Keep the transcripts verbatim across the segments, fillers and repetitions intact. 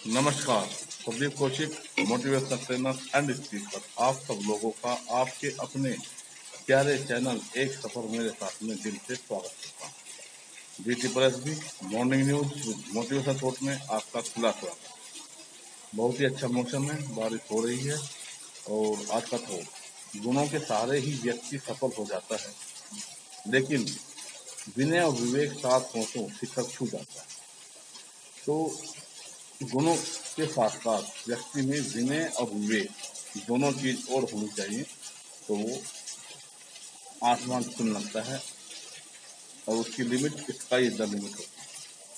नमस्कार, Pradeep Kaushik, motivational trainer and speaker. आप सब लोगों का आपके अपने प्यारे चैनल एक सफर मेरे साथ में दिल से स्वागत करता हूँ। जीटी प्रेस भी morning news with motivation quote में आपका खुला स्वागत। बहुत ही अच्छा मौसम है, बारिश हो रही है और आज का तो गुणों के सहारे ही व्यक्ति सफल हो जाता है, लेकिन विनय और विवेक साथ हो तो शिखर छू जाता है। तो गुणों के साथ साथ व्यक्ति में विनय और विवेक दोनों चीज और होनी चाहिए, तो वो आसमान छूने लगता है और उसकी limit sky is the limit होती है।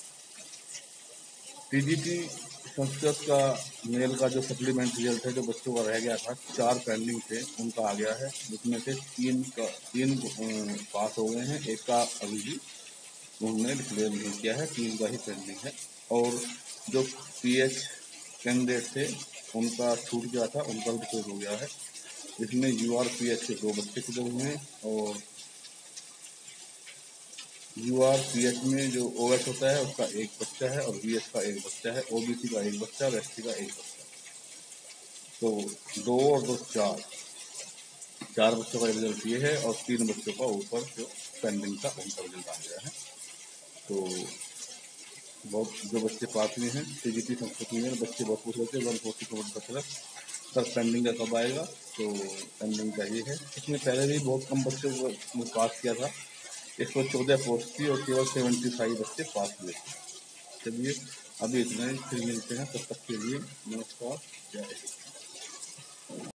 टीजीटी संस्कृत का मेल का जो सप्लीमेंट रिजल्ट है, जो बच्चों का रह गया था, चार पेंडिंग थे, उनका आ गया है, जिसमें से तीन का तीन अ, पास हो गए हैं, एक का अभी भी उन्होंने डिक्लेयर नहीं किया है, तीन का ही पेंडिंग है। और जो पीएच कैंडिडेट थे उनका छूट गया था, उनका भी डिक्लेयर हो गया है। इसमें यूआर पीएच के दो बच्चे छूटे हुए हैं और यूआर पीएच में जो ओएच होता है उसका एक बच्चा है और बीएच का एक बच्चा है, ओबीसी का एक बच्चा और एसटी का एक बच्चा। तो दो और दो चार चार बच्चों का रिजल्ट ये है और तीन बच्चों का ऊपर जो पेंडिंग था उनका रिजल्ट आ गया है। तो बहुत जो बच्चे पास हुए हैं टीजीटी संस्कृत में, बच्चे बहुत पूछ रहे थे वन फोर्टी करोड़ बच सर पेंडिंग का कब आएगा, तो पेंडिंग का ये है। इसमें पहले भी बहुत कम बच्चों को पास किया था, एक सौ चौदह पोस्ट थी और केवल सेवेंटी फाइव बच्चे पास हुए थे। चलिए अभी इतना ही, फिर मिलते हैं, तब तक के लिए नमस्कार, जय हिंद।